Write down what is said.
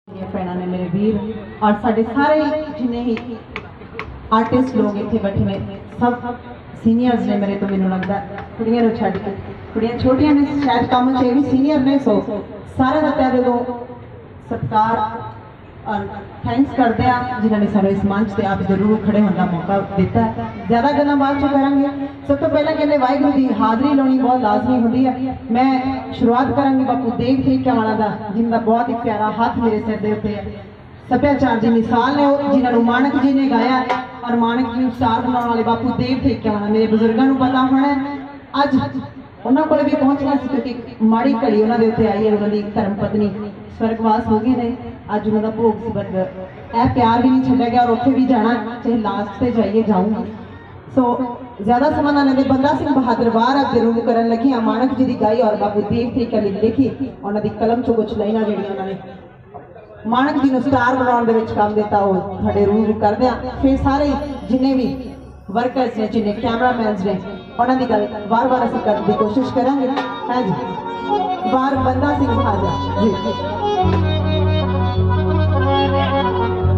भैन ने मेरे वीर और साढ़े सारे जिन्हें ही आर्टिस्ट लोग इतने बैठे ने सब सीनियर्स ने मेरे तो मैनू लगता कुड़ियां छड्ड के कुड़ियां छोटियां ने शायद काम च भी सीनियर ने सो सारे का प्यारे दो सत्कार और थैंक्स करते हैं जिन्होंने सारे इस मंच से आप जरूर खड़े होने का मौका दिता है। ज़्यादा गल्लां बाद चो करांगे। सब तो पहले कहते वाहिगुरू की हाज़री लानी बहुत लाजमी होती है। मैं शुरुआत करांगी बापू देव ठेकेवाला दा जिनका बहुत ही प्यारा हाथ मेरे सिर के उत्ते है। सभ्याचार की मिसाल ने जिन्होंने मानक जी ने गाया और मानक जी स्टार बनाने वाले बापू देव ठेकेवाला मेरे बजुर्गों को पता होना अज उन्होंने को भी पहुंचना क्योंकि माड़ी घड़ी उन्होंने उत्ते आई है। उन्होंने धर्म पत्नी स्वर्गवास हो गए ने अज उन्होंने भोग सी बट यह प्यार भी नहीं छड्या गया और उत्थे भी जाना चाहे लास्ट से जाइए जाऊंगी। सो ज्यादा समा ना लेंदे बंदा सिंह बहादुर वार अब जरूर करन लगी मानक जी की गाई और बाबू देव ठेके लिखी उन्होंने कलम चो कुछ लाइना जी उन्होंने मानक जी को स्टार बनाने के काम दिता वो साढ़े रूह करते हैं। फिर सारे जिन्हें भी वर्कर्स ने जिन्हें कैमरामैन ने उन्होंने गल बार बार असीं करने की कोशिश करांगे। हाँ जी बार बंदा सिंह बहादुर जी